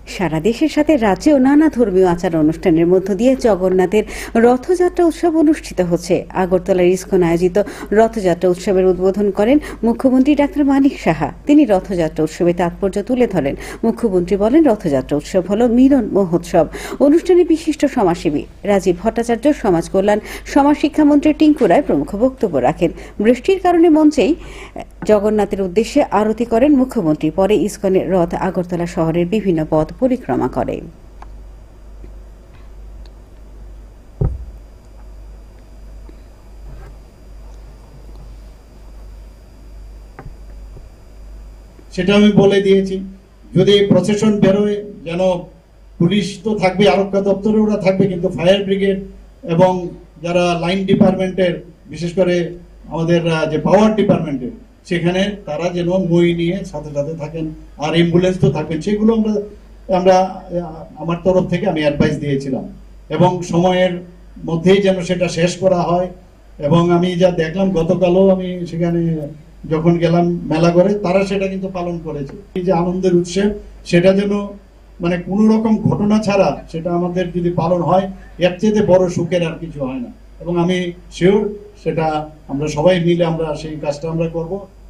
সারা দেশের সাথে রাজ্যেও নানা ধর্মীয় আচার অনুষ্ঠানের মধ্য দিয়ে জগন্নাথের রথযাত্রা উৎসব অনুষ্ঠিত হচ্ছে। আগরতলার ইসকন আয়োজিত রথযাত্রা উৎসবের উদ্বোধন করেন মুখ্যমন্ত্রী ডাক্তার মানিক সাহা। তিনি রথযাত্রা উৎসবে তাৎপর্য তুলে ধরেন। মুখ্যমন্ত্রী বলেন, রথযাত্রা উৎসব হল মিলন মহোৎসব। অনুষ্ঠানে বিশিষ্ট সমাজসেবী রাজীব ভট্টাচার্য, সমাজ কল্যাণ, সমাজ শিক্ষামন্ত্রী টিঙ্কু রায় প্রমুখ বক্তব্য রাখেন। বৃষ্টির কারণে মঞ্চেই জগন্নাথের উদ্দেশ্যে আরতি করেন মুখ্যমন্ত্রী। পরে ইসকনের রথ আগরতলা শহরের বিভিন্ন পথ পরিক্রমা করে। সেটা আমি বলে দিয়েছি, যদি প্রসেশন বেরোয় যেন পুলিশ তো থাকবে, আরক্ষা দপ্তরে ওরা থাকবে, কিন্তু ফায়ার ব্রিগেড এবং যারা লাইন ডিপার্টমেন্টের, বিশেষ করে আমাদের যে পাওয়ার ডিপার্টমেন্টের, সেখানে তারা যেন মই নিয়ে সাথে সাথে থাকেন, আর অ্যাম্বুলেন্স তো থাকবেন। সেগুলো আমরা আমার তরফ থেকে আমি অ্যাডভাইস দিয়েছিলাম, এবং সময়ের মধ্যেই যেন সেটা শেষ করা হয়। এবং আমি যা দেখলাম, গতকালও আমি সেখানে যখন গেলাম মেলা করে, তারা সেটা কিন্তু পালন করেছে। এই যে আনন্দের উৎসব, সেটা যেন মানে কোনো রকম ঘটনা ছাড়া সেটা আমাদের যদি পালন হয়, এর চেয়ে বড় সুখের আর কিছু হয় না। এবং আমি শিওর সেটা আমরা সবাই মিলে আমরা সেই কাজটা আমরা করব।